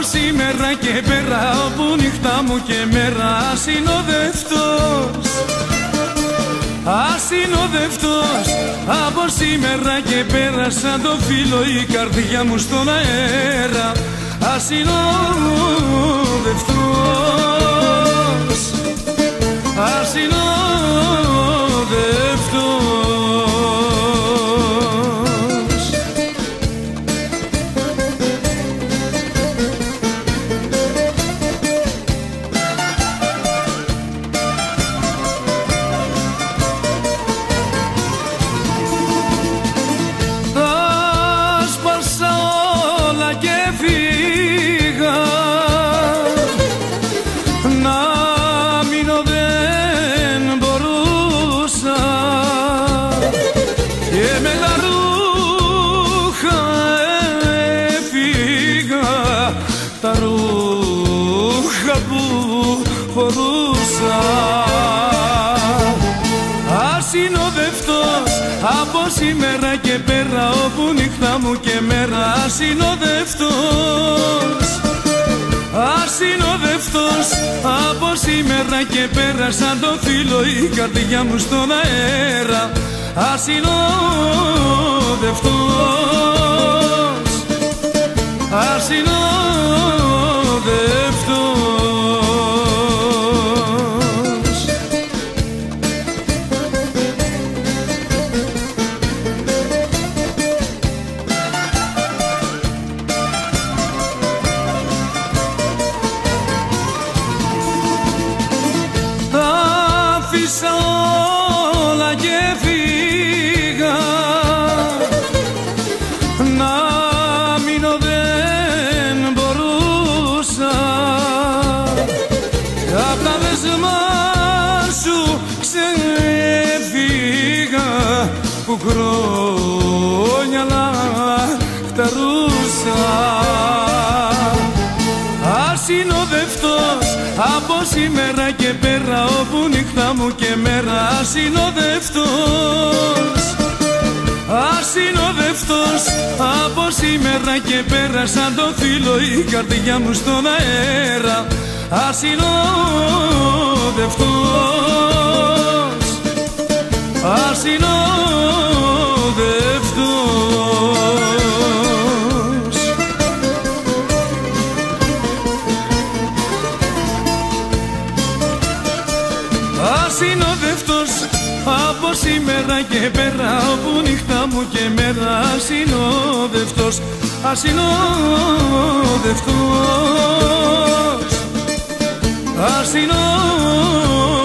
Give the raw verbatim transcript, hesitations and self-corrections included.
σήμερα και πέρα, όπου νύχτα μου και μέρα, ασυνοδευτός, ασυνοδευτός. Από σήμερα και πέρα, σαν το φύλλο η καρδιά μου στον αέρα, ασυνοδευτός, ασυνοδευτός. Τα ρούχα που φορούσα, ασυνοδευτός. Από σήμερα και πέρα, όπου νύχτα μου και μέρα, ασυνοδευτός, ασυνοδευτός. Από σήμερα και πέρα, σαν το φύλλο η καρδιά μου στον αέρα, ασυνοδευτός, ασυνοδευτός. Άφησα όλα και φύγα, να μείνω δεν μπορούσα. Απ' τα δεσμά σου ξεφύγα, που χρόνια λαχταρούσα. Ασυνοδευτός, από σήμερα και πέρα, όπου νύχτα μου και μέρα, ασυνοδευτός, ασυνοδευτός. Από σήμερα και πέρα, σαν το φύλλο η καρδιά μου στον αέρα, ασυνοδευτός, ασυνοδευτός. Ασυνοδευτός, από σήμερα και πέρα, όπου νύχτα μου και μέρα, ασυνοδευτός, ασυνοδευτός, ασυνοδευτός.